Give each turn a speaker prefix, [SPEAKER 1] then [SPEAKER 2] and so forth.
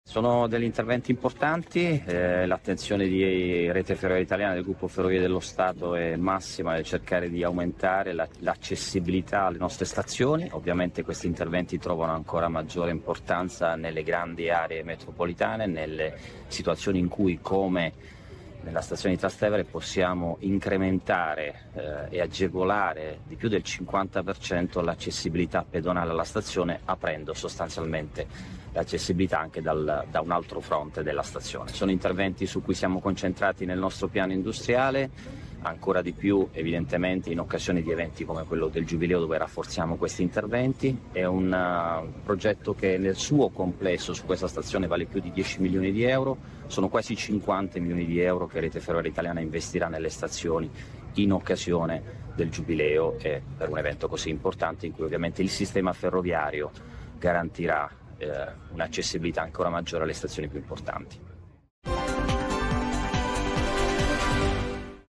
[SPEAKER 1] Sono degli interventi importanti, l'attenzione di Rete Ferroviaria Italiana del Gruppo Ferrovie dello Stato è massima nel cercare di aumentare l'accessibilità alle nostre stazioni. Ovviamente questi interventi trovano ancora maggiore importanza nelle grandi aree metropolitane, nelle situazioni in cui, come nella stazione di Trastevere, possiamo incrementare e agevolare di più del 50% l'accessibilità pedonale alla stazione, aprendo sostanzialmente l'accessibilità anche da un altro fronte della stazione. Sono interventi su cui siamo concentrati nel nostro piano industriale, ancora di più evidentemente in occasione di eventi come quello del Giubileo, dove rafforziamo questi interventi. È un progetto che nel suo complesso su questa stazione vale più di 10 milioni di euro, sono quasi 50 milioni di euro che Rete Ferroviaria Italiana investirà nelle stazioni in occasione del Giubileo e per un evento così importante in cui ovviamente il sistema ferroviario garantirà un'accessibilità ancora maggiore alle stazioni più importanti.